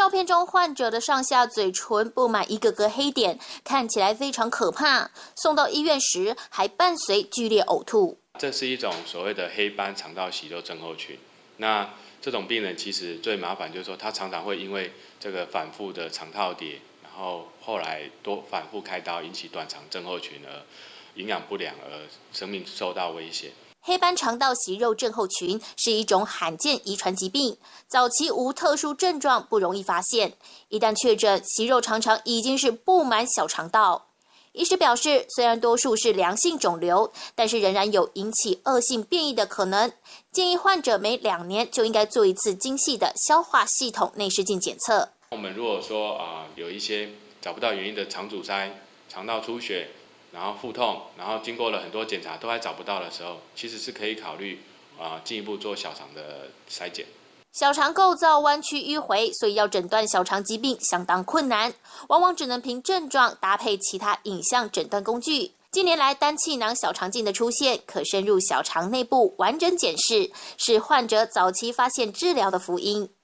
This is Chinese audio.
照片中患者的上下嘴唇布满一个个黑点，看起来非常可怕。送到医院时还伴随剧烈呕吐。 这是一种所谓的黑斑肠道息肉症候群。那这种病人其实最麻烦就是说，他常常会因为这个反复的肠套叠，然后来多反复开刀，引起短肠症候群，而营养不良，而生命受到威胁。 黑斑肠道息肉症候群是一种罕见遗传疾病，早期无特殊症状，不容易发现。一旦确诊，息肉常常已经是布满小肠道。医师表示，虽然多数是良性肿瘤，但是仍然有引起恶性变异的可能。建议患者每2年就应该做一次精细的消化系统内视镜检测。 我们如果说有一些找不到原因的肠阻塞、肠道出血，然后腹痛，然后经过了很多检查都还找不到的时候，其实是可以考虑进一步做小肠的筛检。 小肠构造弯曲迂回，所以要诊断小肠疾病相当困难，往往只能凭症状搭配其他影像诊断工具。近年来，单气囊小肠镜的出现，可深入小肠内部完整检视，是患者早期发现治疗的福音。